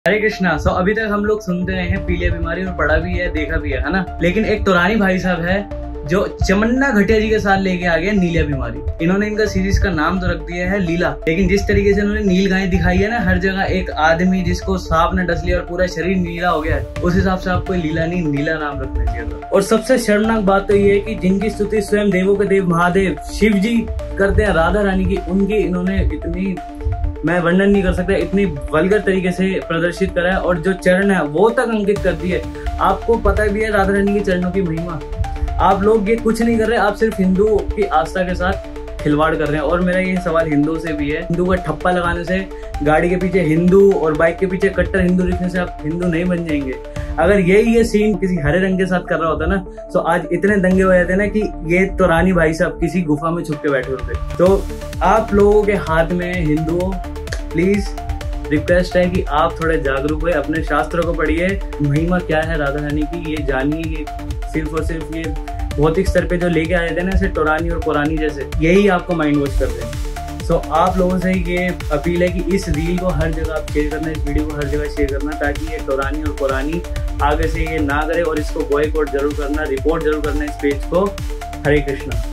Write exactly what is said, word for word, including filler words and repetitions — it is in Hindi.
हरे कृष्णा। सो अभी तक हम लोग सुनते रहे हैं पीलिया बीमारी और पढ़ा भी है, देखा भी है, है ना। लेकिन एक तोरानी भाई साहब है जो चमन्ना घटिया जी के साथ लेके आ गए नीलिया बीमारी। इन्होंने इनका सीरीज का नाम तो रख दिया है लीला, लेकिन जिस तरीके से इन्होंने नील गाय दिखाई है ना, हर जगह एक आदमी जिसको सांप ने डस लिया और पूरा शरीर नीला हो गया है, उस हिसाब से आपको लीला नहीं नीला नाम रखना चाहिए था। और सबसे शर्मनाक बात तो ये है कि जिनकी स्तुति स्वयं देवों के देव महादेव शिव जी करते हैं राधा रानी की, उनकी इन्होंने इतनी, मैं वर्णन नहीं कर सकता, इतनी वल्गर तरीके से प्रदर्शित करा है। और जो चरण है वो तक अंकित कर दिए। आपको पता भी है राधा रानी के चरणों की महिमा। आप लोग ये कुछ नहीं कर रहे, आप सिर्फ हिंदुओं की आस्था के साथ खिलवाड़ कर रहे हैं। और मेरा ये सवाल हिंदुओं से भी है, हिंदू का ठप्पा लगाने से, गाड़ी के पीछे हिंदू और बाइक के पीछे कट्टर हिंदू लिखने से आप हिंदू नहीं बन जाएंगे। अगर यही ये सीन किसी हरे रंग के साथ कर रहा होता ना, तो आज इतने दंगे हो जाते ना कि ये तोरानी भाई साहब किसी गुफा में छुप के बैठे होते। तो आप लोगों के हाथ में, हिंदुओं, प्लीज रिक्वेस्ट है कि आप थोड़े जागरूक हुए, अपने शास्त्रों को पढ़िए, महिमा क्या है राधा रानी की ये जानिए। ये सिर्फ और सिर्फ ये भौतिक स्तर पे जो लेके आए थे ना, ऐसे टोरानी और पुरानी जैसे, यही आपको माइंड वॉश कर रहे हैं। सो आप लोगों से ये अपील है कि इस रील को हर जगह आप शेयर करना, इस वीडियो को हर जगह शेयर करना, ताकि ये टोरानी और पुरानी आगे से ये ना करे। और इसको बॉयकॉट जरूर करना, रिपोर्ट जरूर करना इस पेज को। हरे कृष्णा।